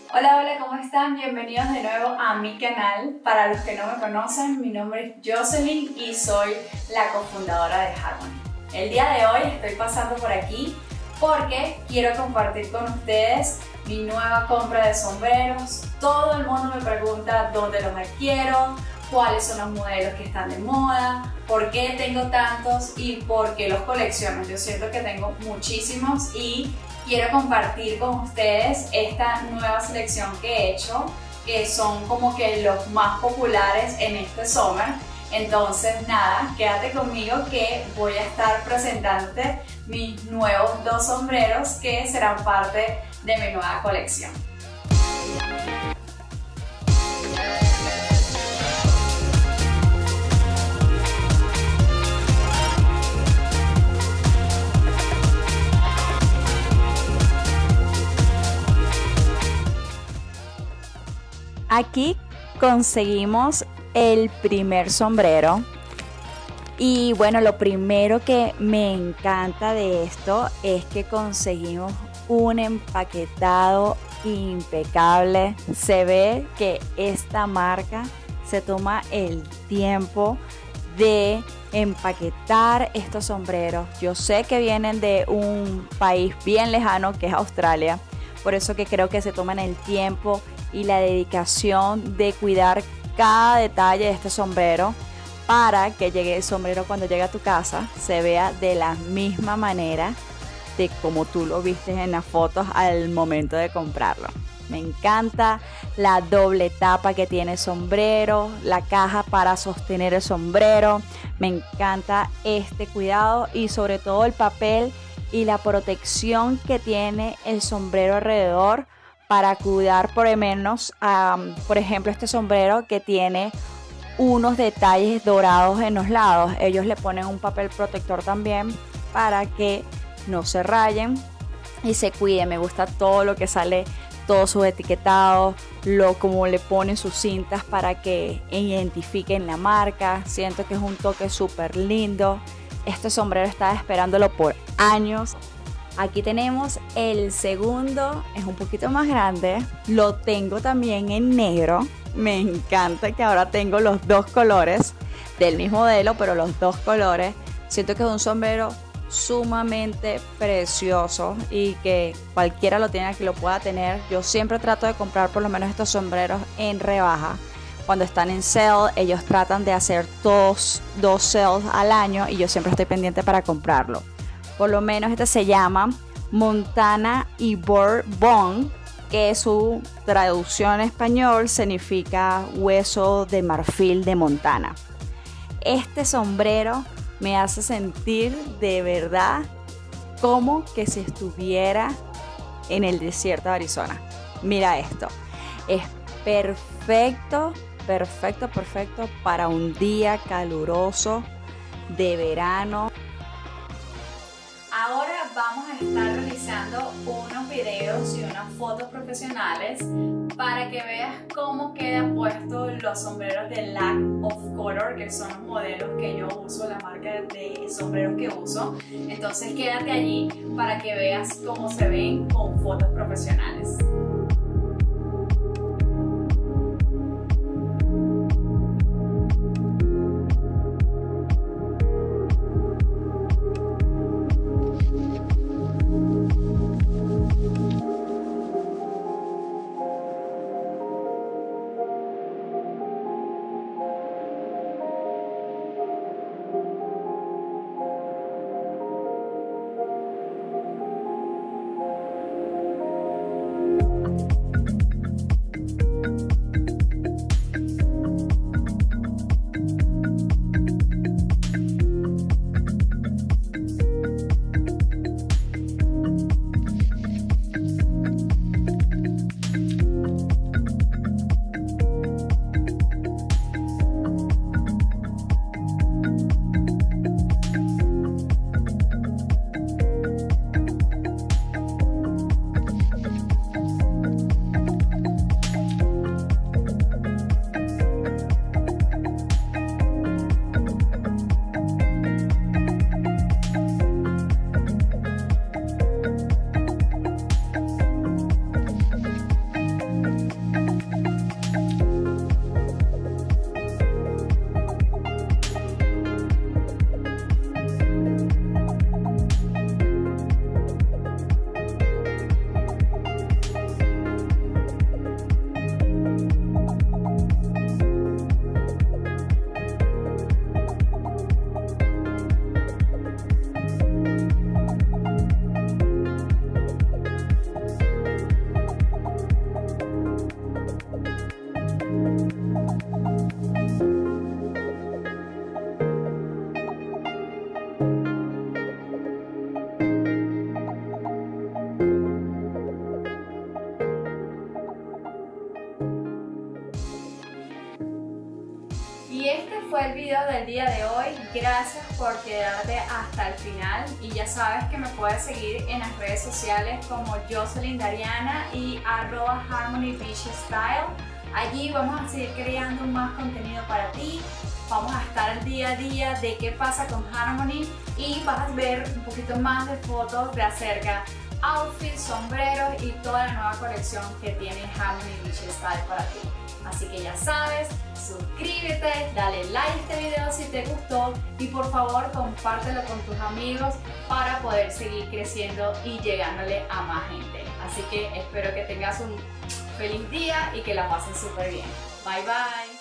Hola, hola, ¿cómo están? Bienvenidos de nuevo a mi canal. Para los que no me conocen, mi nombre es Jocelyn y soy la cofundadora de Harmony. El día de hoy estoy pasando por aquí porque quiero compartir con ustedes mi nueva compra de sombreros. Todo el mundo me pregunta dónde los adquiero, cuáles son los modelos que están de moda, por qué tengo tantos y por qué los colecciono. Yo siento que tengo muchísimos y quiero compartir con ustedes esta nueva selección que he hecho, que son como que los más populares en este summer. Entonces nada, quédate conmigo que voy a estar presentándote mis nuevos dos sombreros que serán parte de mi nueva colección. Aquí conseguimos el primer sombrero y bueno, lo primero que me encanta de esto es que conseguimos un empaquetado impecable. Se ve que esta marca se toma el tiempo de empaquetar estos sombreros. Yo sé que vienen de un país bien lejano que es Australia, por eso que creo que se toman el tiempo y la dedicación de cuidar cada detalle de este sombrero para que llegue el sombrero cuando llegue a tu casa se vea de la misma manera de como tú lo viste en las fotos al momento de comprarlo. Me encanta la doble tapa que tiene el sombrero, la caja para sostener el sombrero. Me encanta este cuidado y sobre todo el papel y la protección que tiene el sombrero alrededor para cuidar por lo menos, por ejemplo, este sombrero que tiene unos detalles dorados en los lados. Ellos le ponen un papel protector también para que no se rayen y se cuide. Me gusta todo lo que sale, todos sus etiquetados, como le ponen sus cintas para que identifiquen la marca. Siento que es un toque súper lindo. Este sombrero estaba esperándolo por años. Aquí tenemos el segundo, es un poquito más grande, lo tengo también en negro. Me encanta que ahora tengo los dos colores del mismo modelo, pero los dos colores. Siento que es un sombrero sumamente precioso y que cualquiera lo tiene que lo pueda tener. Yo siempre trato de comprar por lo menos estos sombreros en rebaja. Cuando están en sale, ellos tratan de hacer dos sales al año y yo siempre estoy pendiente para comprarlo. Por lo menos este se llama Montana Ivory Bone, que su traducción en español significa hueso de marfil de Montana. Este sombrero me hace sentir de verdad como que si estuviera en el desierto de Arizona. Mira esto, es perfecto para un día caluroso de verano. Ahora vamos a estar realizando unos videos y unas fotos profesionales para que veas cómo quedan puestos los sombreros de Lack of Color, que son los modelos que yo uso, la marca de sombreros que uso. Entonces quédate allí para que veas cómo se ven con fotos profesionales. fue el video del día de hoy. Gracias por quedarte hasta el final y ya sabes que me puedes seguir en las redes sociales como Jocelyn Dariana y @HarmonyBeachStyle. Allí vamos a seguir creando más contenido para ti. Vamos a estar al día a día de qué pasa con Harmony y vas a ver un poquito más de fotos de acerca outfits, sombreros y toda la nueva colección que tiene Harmony Beach Style para ti. Así que ya sabes, suscríbete, dale like a este video si te gustó y por favor compártelo con tus amigos para poder seguir creciendo y llegándole a más gente. Así que espero que tengas un feliz día y que la pasen súper bien. Bye bye.